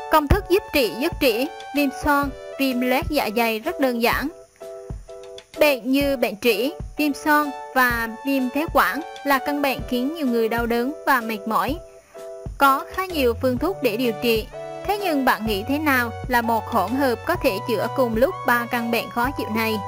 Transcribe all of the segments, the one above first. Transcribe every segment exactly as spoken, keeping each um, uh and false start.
Công thức giúp trị dứt trĩ, viêm xoang, viêm loét dạ dày rất đơn giản. Bệnh như bệnh trĩ, viêm xoang và viêm phế quản là căn bệnh khiến nhiều người đau đớn và mệt mỏi. Có khá nhiều phương thuốc để điều trị. Thế nhưng bạn nghĩ thế nào là một hỗn hợp có thể chữa cùng lúc ba căn bệnh khó chịu này?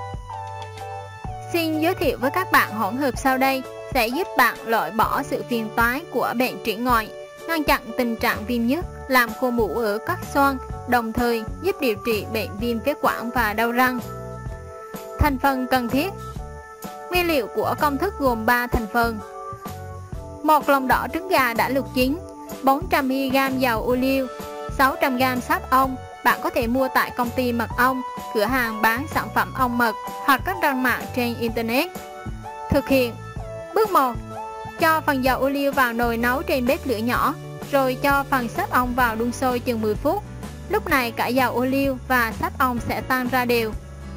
Xin giới thiệu với các bạn hỗn hợp sau đây sẽ giúp bạn loại bỏ sự phiền toái của bệnh trĩ ngoại, ngăn chặn tình trạng viêm nhức, làm khô mủ ở các xoang, đồng thời giúp điều trị bệnh viêm phế quản và đau răng. Thành phần cần thiết. Nguyên liệu của công thức gồm ba thành phần. Một lòng đỏ trứng gà đã luộc chín, bốn trăm mi li gam dầu ô liu, sáu trăm gam sáp ong. Bạn có thể mua tại công ty mật ong, cửa hàng bán sản phẩm ong mật hoặc các trang mạng trên internet. Thực hiện. Bước một. Cho phần dầu ô liu vào nồi nấu trên bếp lửa nhỏ, rồi cho phần sáp ong vào đun sôi chừng mười phút. Lúc này cả dầu ô liu và sáp ong sẽ tan ra đều.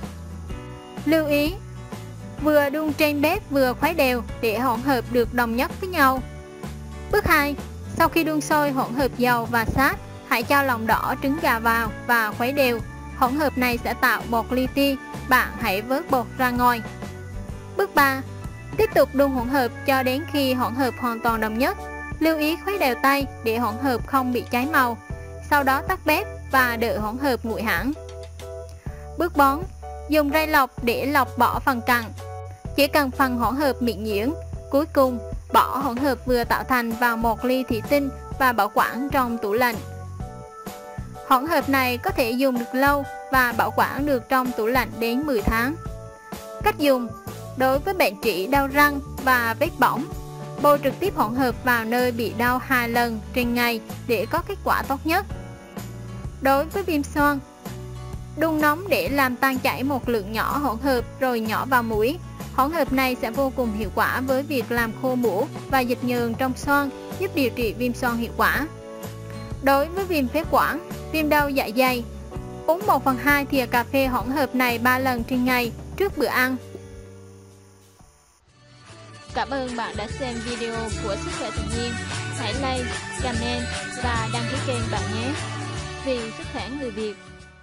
Lưu ý, vừa đun trên bếp vừa khuấy đều để hỗn hợp được đồng nhất với nhau. Bước hai. Sau khi đun sôi hỗn hợp dầu và sáp, hãy cho lòng đỏ trứng gà vào và khuấy đều. Hỗn hợp này sẽ tạo bột li ti, bạn hãy vớt bột ra ngoài. Bước ba. Tiếp tục đun hỗn hợp cho đến khi hỗn hợp hoàn toàn đồng nhất. Lưu ý khuấy đều tay để hỗn hợp không bị cháy màu. Sau đó tắt bếp và đợi hỗn hợp nguội hẳn. Bước bốn. Dùng rây lọc để lọc bỏ phần cặn. Chỉ cần phần hỗn hợp mịn nhuyễn. Cuối cùng, bỏ hỗn hợp vừa tạo thành vào một ly thủy tinh và bảo quản trong tủ lạnh. Hỗn hợp này có thể dùng được lâu và bảo quản được trong tủ lạnh đến mười tháng. Cách dùng. Đối với bệnh trĩ đau răng và vết bỏng, bôi trực tiếp hỗn hợp vào nơi bị đau hai lần trên ngày để có kết quả tốt nhất. Đối với viêm xoang, đun nóng để làm tan chảy một lượng nhỏ hỗn hợp rồi nhỏ vào mũi. Hỗn hợp này sẽ vô cùng hiệu quả với việc làm khô mủ và dịch nhờn trong xoang, giúp điều trị viêm xoang hiệu quả. Đối với viêm phế quản, viêm đau dạ dày, uống một phần hai thìa cà phê hỗn hợp này ba lần trên ngày trước bữa ăn. Cảm ơn bạn đã xem video của Sức khỏe tự nhiên. Hãy like, comment và đăng ký kênh bạn nhé. Vì sức khỏe người Việt.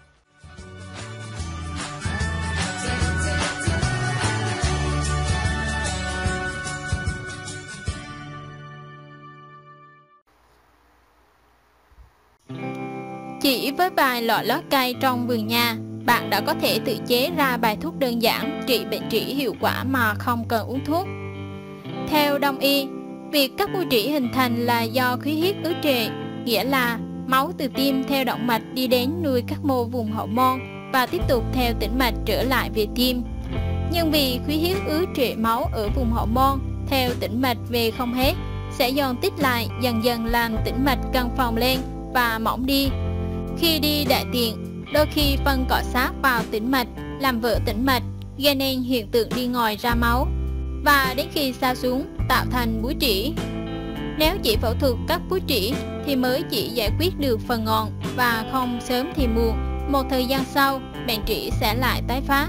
Chỉ với vài lọ lót cây trong vườn nhà, bạn đã có thể tự chế ra bài thuốc đơn giản trị bệnh trĩ hiệu quả mà không cần uống thuốc. Theo Đông y, việc các mô trĩ hình thành là do khí huyết ứ trệ, nghĩa là máu từ tim theo động mạch đi đến nuôi các mô vùng hậu môn và tiếp tục theo tĩnh mạch trở lại về tim. Nhưng vì khí huyết ứ trệ máu ở vùng hậu môn theo tĩnh mạch về không hết, sẽ dồn tích lại dần dần làm tĩnh mạch căng phồng lên và mỏng đi. Khi đi đại tiện, đôi khi phân cọ sát vào tĩnh mạch làm vỡ tĩnh mạch, gây nên hiện tượng đi ngòi ra máu, và đến khi sa xuống tạo thành búi trĩ. Nếu chỉ phẫu thuật cắt búi trĩ thì mới chỉ giải quyết được phần ngọn và không sớm thì muộn, một thời gian sau bệnh trĩ sẽ lại tái phát.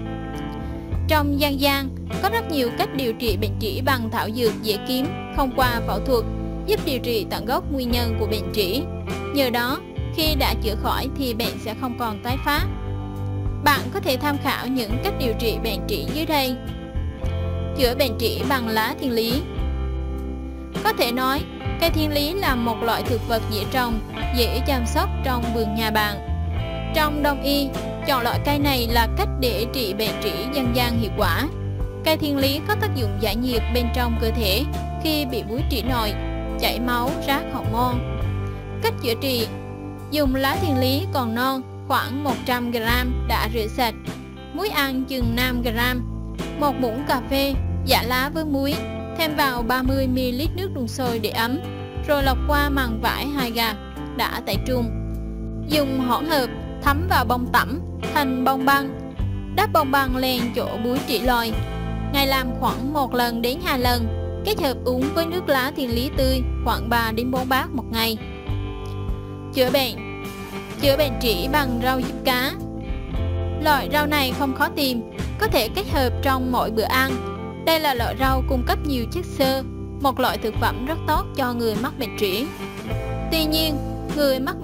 Trong dân gian có rất nhiều cách điều trị bệnh trĩ bằng thảo dược dễ kiếm, không qua phẫu thuật, giúp điều trị tận gốc nguyên nhân của bệnh trĩ. Nhờ đó, khi đã chữa khỏi thì bệnh sẽ không còn tái phát. Bạn có thể tham khảo những cách điều trị bệnh trĩ dưới đây. Chữa bệnh trĩ bằng lá thiên lý. Có thể nói, cây thiên lý là một loại thực vật dễ trồng, dễ chăm sóc trong vườn nhà bạn. Trong Đông y, chọn loại cây này là cách để trị bệnh trĩ dân gian hiệu quả. Cây thiên lý có tác dụng giải nhiệt bên trong cơ thể khi bị búi trĩ nội, chảy máu, rát hậu môn. Cách chữa trị. Dùng lá thiên lý còn non khoảng một trăm gam đã rửa sạch, muối ăn chừng năm gam, một muỗng cà phê, giã lá với muối, thêm vào ba mươi mi li lít nước đun sôi để ấm, rồi lọc qua màng vải hai gạt đã tẩy trùng. Dùng hỗn hợp thấm vào bông tẩm thành bông băng, đắp bông băng lên chỗ búi trĩ lòi. Ngày làm khoảng một lần đến hai lần, kết hợp uống với nước lá thiên lý tươi khoảng ba đến bốn bát một ngày. Chữa bệnh. Chữa bệnh trĩ bằng rau diếp cá. Loại rau này không khó tìm, có thể kết hợp trong mỗi bữa ăn. Đây là loại rau cung cấp nhiều chất xơ, một loại thực phẩm rất tốt cho người mắc bệnh trĩ. Tuy nhiên, người mắc bệnh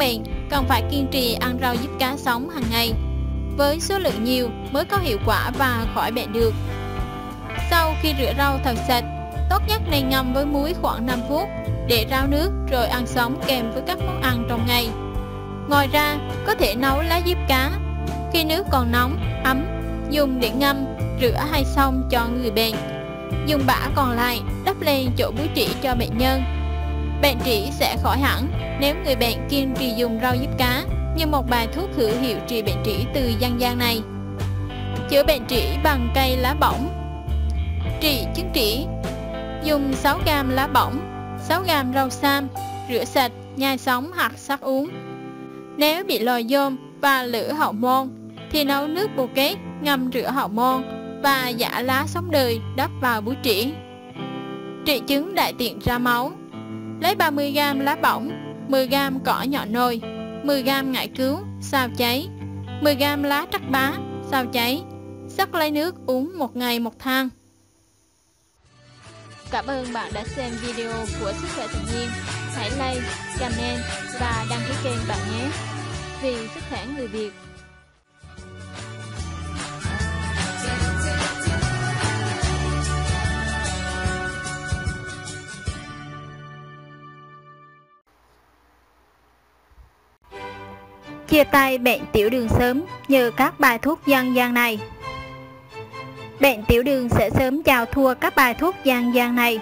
cần phải kiên trì ăn rau diếp cá sống hàng ngày. Với số lượng nhiều mới có hiệu quả và khỏi bệnh được. Sau khi rửa rau thật sạch, tốt nhất nên ngâm với muối khoảng năm phút để ráo nước rồi ăn sống kèm với các món ăn trong ngày. Ngoài ra, có thể nấu lá diếp cá. Khi nước còn nóng, ấm, dùng để ngâm, rửa hay xông cho người bệnh. Dùng bã còn lại đắp lên chỗ búi trĩ cho bệnh nhân. Bệnh trĩ sẽ khỏi hẳn nếu người bệnh kiên trì dùng rau diếp cá như một bài thuốc hữu hiệu trị bệnh trĩ từ dân gian này. Chữa bệnh trĩ bằng cây lá bỏng. Trị chứng trĩ: dùng sáu gam lá bỏng, sáu gam rau sam, rửa sạch, nhai sống hoặc sắc uống. Nếu bị lòi giôm và lở hậu môn thì nấu nước bồ kết ngâm rửa hậu môn và giã lá sống đời đắp vào búi trĩ. Trị chứng đại tiện ra máu: lấy ba mươi gam lá bỏng, mười gam cỏ nhỏ nồi, mười gam ngải cứu, xào cháy, mười gam lá trắc bá, xào cháy, sắc lấy nước uống một ngày một thang. Cảm ơn bạn đã xem video của Sức khỏe tự nhiên. Hãy like, comment và đăng ký kênh bạn nhé. Vì sức khỏe người Việt. Chia tay bệnh tiểu đường sớm nhờ các bài thuốc dân gian này. Bệnh tiểu đường sẽ sớm chào thua các bài thuốc dân gian này.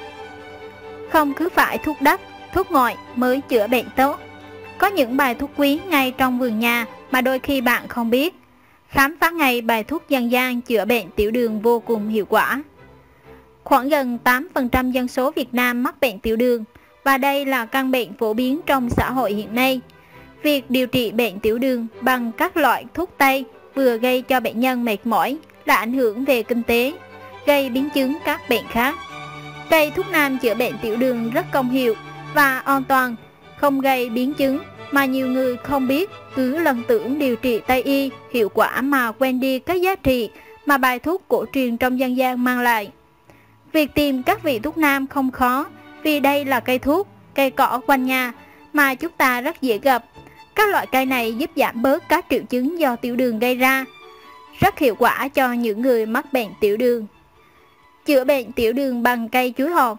Không cứ phải thuốc đắt, thuốc ngoại mới chữa bệnh tốt. Có những bài thuốc quý ngay trong vườn nhà mà đôi khi bạn không biết. Khám phá ngay bài thuốc dân gian chữa bệnh tiểu đường vô cùng hiệu quả. Khoảng gần tám phần trăm dân số Việt Nam mắc bệnh tiểu đường và đây là căn bệnh phổ biến trong xã hội hiện nay. Việc điều trị bệnh tiểu đường bằng các loại thuốc tây vừa gây cho bệnh nhân mệt mỏi, là ảnh hưởng về kinh tế, gây biến chứng các bệnh khác. Cây thuốc nam chữa bệnh tiểu đường rất công hiệu và an toàn, không gây biến chứng mà nhiều người không biết, cứ lầm tưởng điều trị Tây y hiệu quả mà quên đi các giá trị mà bài thuốc cổ truyền trong dân gian mang lại. Việc tìm các vị thuốc nam không khó vì đây là cây thuốc, cây cỏ quanh nhà mà chúng ta rất dễ gặp. Các loại cây này giúp giảm bớt các triệu chứng do tiểu đường gây ra, rất hiệu quả cho những người mắc bệnh tiểu đường. Chữa bệnh tiểu đường bằng cây chuối hột.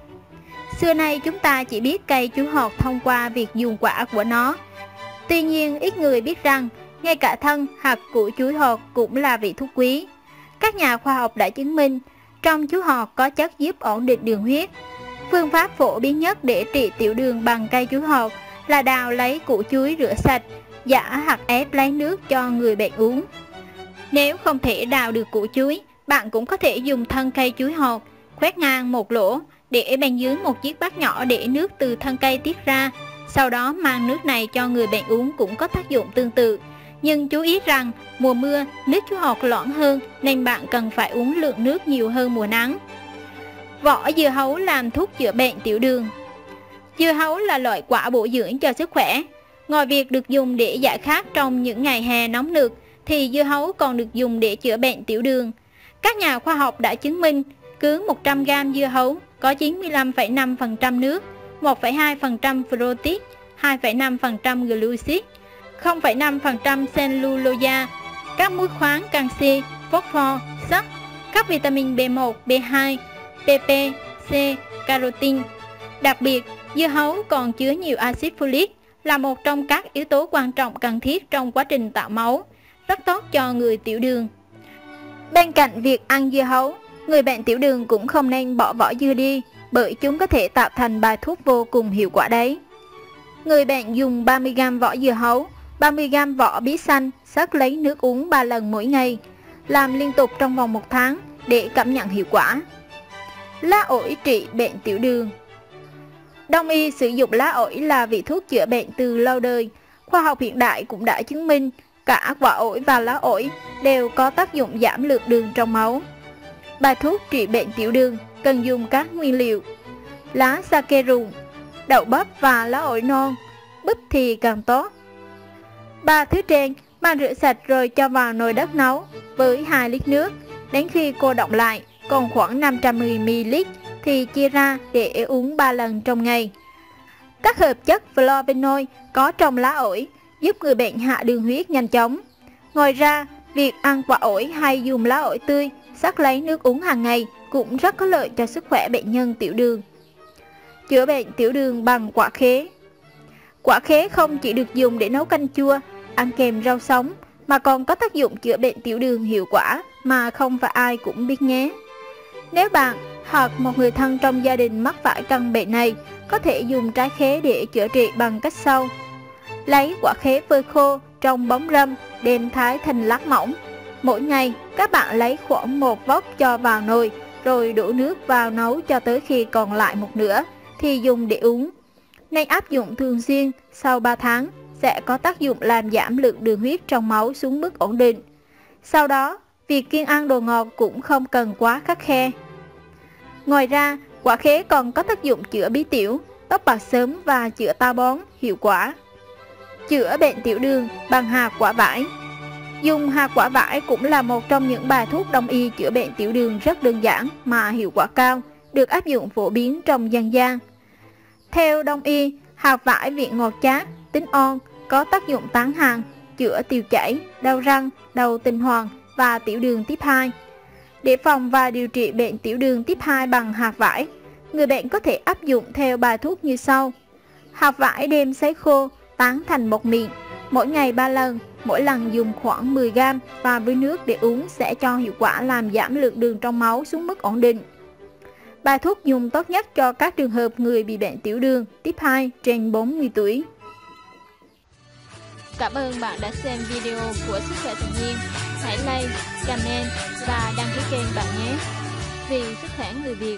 Xưa nay chúng ta chỉ biết cây chuối hột thông qua việc dùng quả của nó. Tuy nhiên ít người biết rằng ngay cả thân hạt của chuối hột cũng là vị thuốc quý. Các nhà khoa học đã chứng minh trong chuối hột có chất giúp ổn định đường huyết. Phương pháp phổ biến nhất để trị tiểu đường bằng cây chuối hột là đào lấy củ chuối rửa sạch, giã hoặc ép lấy nước cho người bệnh uống. Nếu không thể đào được củ chuối, bạn cũng có thể dùng thân cây chuối hột, khoét ngang một lỗ, để bên dưới một chiếc bát nhỏ để nước từ thân cây tiết ra. Sau đó mang nước này cho người bệnh uống cũng có tác dụng tương tự. Nhưng chú ý rằng mùa mưa nước chuối hột loãng hơn nên bạn cần phải uống lượng nước nhiều hơn mùa nắng. Vỏ dưa hấu làm thuốc chữa bệnh tiểu đường. Dưa hấu là loại quả bổ dưỡng cho sức khỏe. Ngoài việc được dùng để giải khát trong những ngày hè nóng nực, thì dưa hấu còn được dùng để chữa bệnh tiểu đường. Các nhà khoa học đã chứng minh cứ một trăm gam dưa hấu có chín mươi lăm phẩy năm phần trăm nước, một phẩy hai phần trăm protein, hai phẩy năm phần trăm glucid, không phẩy năm phần trăm cellulose, các muối khoáng canxi, phosphor, sắt, các vitamin B một, B hai, pê pê, C, carotin. Đặc biệt, dưa hấu còn chứa nhiều axit folic, là một trong các yếu tố quan trọng cần thiết trong quá trình tạo máu, rất tốt cho người tiểu đường. Bên cạnh việc ăn dưa hấu, người bệnh tiểu đường cũng không nên bỏ vỏ dưa đi, bởi chúng có thể tạo thành bài thuốc vô cùng hiệu quả đấy. Người bệnh dùng ba mươi gam vỏ dưa hấu, ba mươi gam vỏ bí xanh, sắc lấy nước uống ba lần mỗi ngày, làm liên tục trong vòng một tháng để cảm nhận hiệu quả. Lá ổi trị bệnh tiểu đường. Đông y sử dụng lá ổi là vị thuốc chữa bệnh từ lâu đời. Khoa học hiện đại cũng đã chứng minh cả quả ổi và lá ổi đều có tác dụng giảm lượng đường trong máu. Bài thuốc trị bệnh tiểu đường cần dùng các nguyên liệu: lá sake rùng, đậu bắp và lá ổi non, búp thì càng tốt. Ba thứ trên mang rửa sạch rồi cho vào nồi đất nấu với hai lít nước, đến khi cô đọng lại còn khoảng năm trăm mười mi li lít thì chia ra để uống ba lần trong ngày. Các hợp chất flavonoid có trong lá ổi giúp người bệnh hạ đường huyết nhanh chóng. Ngoài ra, việc ăn quả ổi hay dùng lá ổi tươi sắc lấy nước uống hàng ngày cũng rất có lợi cho sức khỏe bệnh nhân tiểu đường. Chữa bệnh tiểu đường bằng quả khế. Quả khế không chỉ được dùng để nấu canh chua, ăn kèm rau sống, mà còn có tác dụng chữa bệnh tiểu đường hiệu quả mà không phải ai cũng biết nhé. Nếu bạn hoặc một người thân trong gia đình mắc phải căn bệnh này, có thể dùng trái khế để chữa trị bằng cách sau. Lấy quả khế phơi khô trong bóng râm, đem thái thành lát mỏng. Mỗi ngày, các bạn lấy khoảng một vốc cho vào nồi, rồi đổ nước vào nấu cho tới khi còn lại một nửa, thì dùng để uống. Nên áp dụng thường xuyên, sau ba tháng, sẽ có tác dụng làm giảm lượng đường huyết trong máu xuống mức ổn định. Sau đó, việc kiêng ăn đồ ngọt cũng không cần quá khắt khe. Ngoài ra, quả khế còn có tác dụng chữa bí tiểu, tóc bạc sớm và chữa táo bón hiệu quả. Chữa bệnh tiểu đường bằng hạt quả vải. Dùng hạt quả vải cũng là một trong những bài thuốc đông y chữa bệnh tiểu đường rất đơn giản mà hiệu quả cao, được áp dụng phổ biến trong dân gian. Theo đông y, hạt vải vị ngọt chát, tính on, có tác dụng tán hàn, chữa tiêu chảy, đau răng, đau tinh hoàn và tiểu đường tiếp hai. Để phòng và điều trị bệnh tiểu đường tiếp hai bằng hạt vải, người bệnh có thể áp dụng theo bài thuốc như sau. Hạt vải đem sấy khô, tán thành bột mịn, mỗi ngày ba lần, mỗi lần dùng khoảng mười gam và với nước để uống sẽ cho hiệu quả làm giảm lượng đường trong máu xuống mức ổn định. Bài thuốc dùng tốt nhất cho các trường hợp người bị bệnh tiểu đường tiếp hai trên bốn mươi tuổi. Cảm ơn bạn đã xem video của Sức khỏe tự nhiên. Hãy like, comment và đăng ký kênh bạn nhé. Vì sức khỏe người Việt.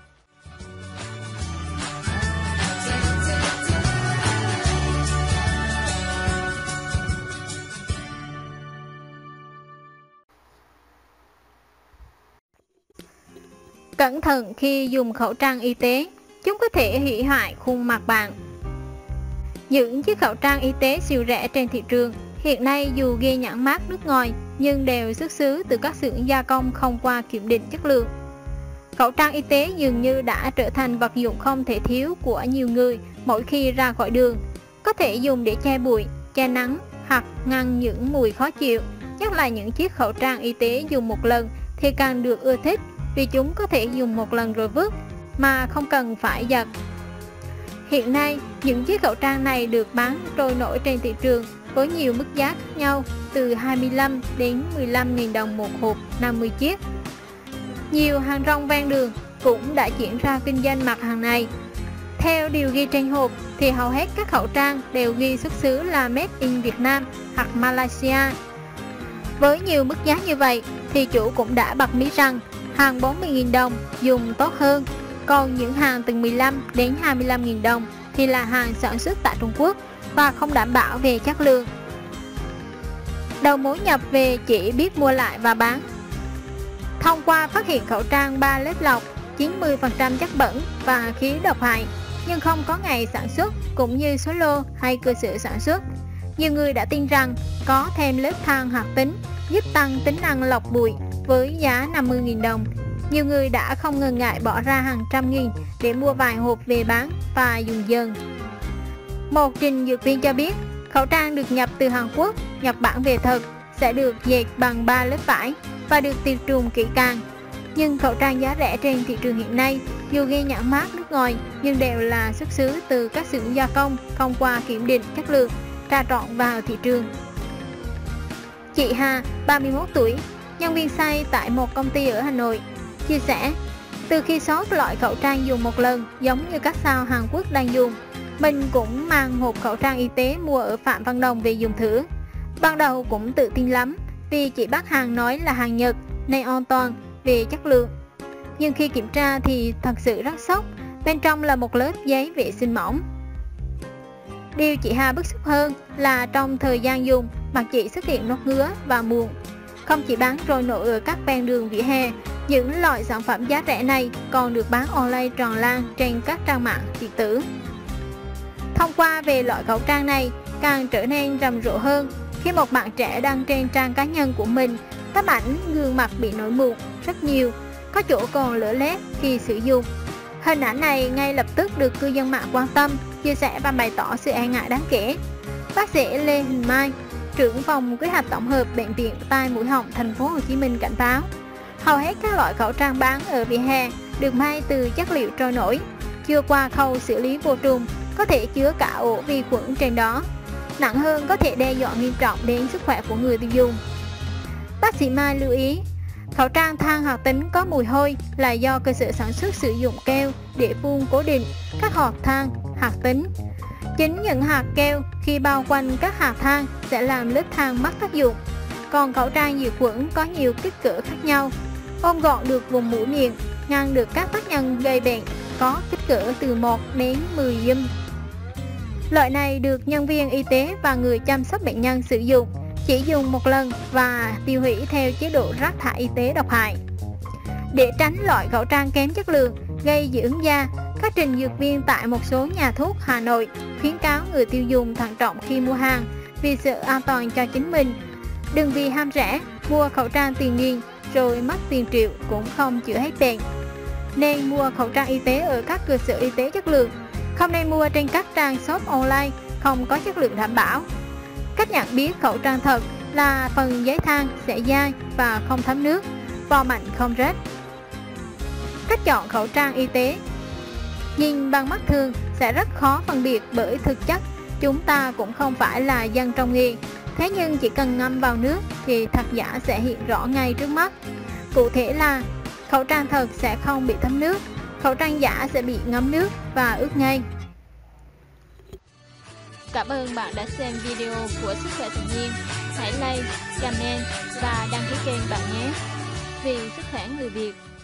Cẩn thận khi dùng khẩu trang y tế, chúng có thể hủy hoại khuôn mặt bạn. Những chiếc khẩu trang y tế siêu rẻ trên thị trường hiện nay dù ghi nhãn mác nước ngoài nhưng đều xuất xứ từ các xưởng gia công không qua kiểm định chất lượng. Khẩu trang y tế dường như đã trở thành vật dụng không thể thiếu của nhiều người mỗi khi ra khỏi đường. Có thể dùng để che bụi, che nắng hoặc ngăn những mùi khó chịu, nhất là những chiếc khẩu trang y tế dùng một lần thì càng được ưa thích vì chúng có thể dùng một lần rồi vứt mà không cần phải giặt. Hiện nay, những chiếc khẩu trang này được bán trôi nổi trên thị trường với nhiều mức giá khác nhau, từ hai mươi lăm đến mười lăm nghìn đồng một hộp năm mươi chiếc. Nhiều hàng rong ven đường cũng đã chuyển ra kinh doanh mặt hàng này. Theo điều ghi trên hộp thì hầu hết các khẩu trang đều ghi xuất xứ là Made in Việt Nam hoặc Malaysia. Với nhiều mức giá như vậy thì chủ cũng đã bật mí rằng hàng bốn mươi nghìn đồng dùng tốt hơn, còn những hàng từ mười lăm đến hai mươi lăm nghìn đồng thì là hàng sản xuất tại Trung Quốc và không đảm bảo về chất lượng. Đầu mối nhập về chỉ biết mua lại và bán. Thông qua phát hiện khẩu trang ba lớp lọc, chín mươi phần trăm chất bẩn và khí độc hại, nhưng không có ngày sản xuất cũng như số lô hay cơ sở sản xuất, nhiều người đã tin rằng có thêm lớp than hoạt tính giúp tăng tính năng lọc bụi với giá năm mươi nghìn đồng. Nhiều người đã không ngần ngại bỏ ra hàng trăm nghìn để mua vài hộp về bán và dùng dần. Một trình dược viên cho biết, khẩu trang được nhập từ Hàn Quốc, Nhật Bản về thật, sẽ được dệt bằng ba lớp vải và được tiệt trùng kỹ càng. Nhưng khẩu trang giá rẻ trên thị trường hiện nay, dù ghi nhãn mác nước ngoài nhưng đều là xuất xứ từ các xưởng gia công không qua kiểm định chất lượng, trà trộn vào thị trường. Chị Hà, ba mươi mốt tuổi, nhân viên xay tại một công ty ở Hà Nội, chia sẻ, từ khi sót loại khẩu trang dùng một lần giống như các sao Hàn Quốc đang dùng, mình cũng mang hộp khẩu trang y tế mua ở Phạm Văn Đồng về dùng thử. Ban đầu cũng tự tin lắm vì chị bác hàng nói là hàng Nhật nên an toàn về chất lượng. Nhưng khi kiểm tra thì thật sự rất sốc, bên trong là một lớp giấy vệ sinh mỏng. Điều chị Hà bức xúc hơn là trong thời gian dùng, mặt chị xuất hiện nốt ngứa và mụn. Không chỉ bán trôi nổi ở các ven đường vỉa hè, những loại sản phẩm giá rẻ này còn được bán online tràn lan trên các trang mạng điện tử. Thông qua về loại khẩu trang này càng trở nên rầm rộ hơn khi một bạn trẻ đăng trên trang cá nhân của mình tấm ảnh gương mặt bị nổi mụn rất nhiều, có chỗ còn lở loét khi sử dụng. Hình ảnh này ngay lập tức được cư dân mạng quan tâm, chia sẻ và bày tỏ sự e ngại đáng kể. Bác sĩ Lê Huỳnh Mai, trưởng phòng quy hoạch tổng hợp bệnh viện tai mũi họng thành phố Hồ Chí Minh cảnh báo, hầu hết các loại khẩu trang bán ở vỉa hè được may từ chất liệu trôi nổi, chưa qua khâu xử lý vô trùng, có thể chứa cả ổ vi khuẩn trên đó. Nặng hơn có thể đe dọa nghiêm trọng đến sức khỏe của người tiêu dùng. Bác sĩ Mai lưu ý, khẩu trang than hoạt tính có mùi hôi là do cơ sở sản xuất sử dụng keo để phun cố định các hạt than hoạt tính. Chính những hạt keo khi bao quanh các hạt than sẽ làm lớp than mất tác dụng. Còn khẩu trang diệt khuẩn có nhiều kích cỡ khác nhau, ôm gọn được vùng mũi miệng, ngăn được các tác nhân gây bệnh, có kích cỡ từ một đến mười giùm. Loại này được nhân viên y tế và người chăm sóc bệnh nhân sử dụng, chỉ dùng một lần và tiêu hủy theo chế độ rác thải y tế độc hại. Để tránh loại khẩu trang kém chất lượng gây dị ứng da, các trình dược viên tại một số nhà thuốc Hà Nội khuyến cáo người tiêu dùng thận trọng khi mua hàng vì sợ an toàn cho chính mình. Đừng vì ham rẻ mua khẩu trang tiền nghìn rồi mất tiền triệu cũng không chữa hết bệnh. Nên mua khẩu trang y tế ở các cơ sở y tế chất lượng, không nên mua trên các trang shop online không có chất lượng đảm bảo. Cách nhận biết khẩu trang thật là phần giấy than sẽ dai và không thấm nước, vỏ mạnh không rách. Cách chọn khẩu trang y tế. Nhìn bằng mắt thường sẽ rất khó phân biệt bởi thực chất chúng ta cũng không phải là dân trong nghề. Thế nhưng chỉ cần ngâm vào nước thì thật giả sẽ hiện rõ ngay trước mắt. Cụ thể là khẩu trang thật sẽ không bị thấm nước, khẩu trang giả sẽ bị ngấm nước và ướt ngay. Cảm ơn bạn đã xem video của Sức khỏe tự nhiên. Hãy like, comment và đăng ký kênh bạn nhé. Vì sức khỏe người Việt.